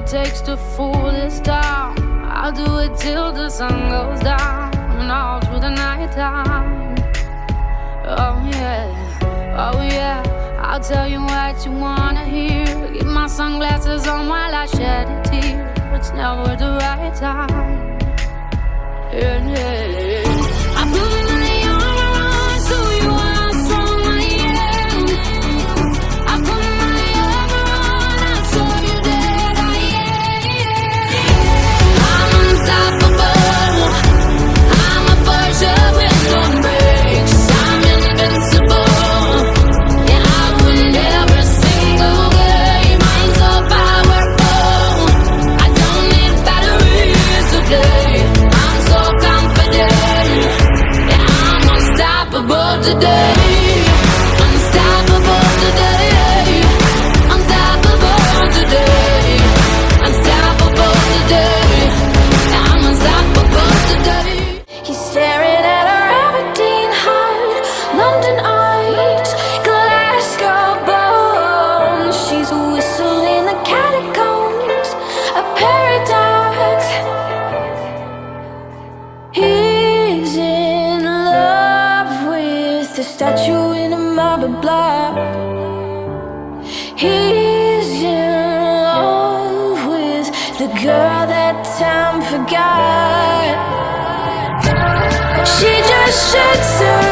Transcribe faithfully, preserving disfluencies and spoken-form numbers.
it takes to fool this town. I'll do it till the sun goes down and all through the night time. Oh yeah, oh yeah, I'll tell you what you wanna hear. Keep my sunglasses on while I shed a tear. It's never the right time. Yeah, yeah, yeah. I put my armor on so you are strong I am. I put my armor on, I'll show you that I am. I'm unstoppable. I'm a Persia with no brakes. I'm invincible. Yeah, I win every single game. I'm so powerful. I don't need batteries to play. I'm so confident. Yeah, I'm unstoppable today. Unstoppable today. Unstoppable today. Unstoppable today. Yeah, I'm unstoppable today. He's staring at her Aberdeen heart, London eyes, Glasgow bones. She's whistling the catacombs, a paradox. He's in love with the statue in a marble block. He's in love with the girl that time forgot. She just shuts her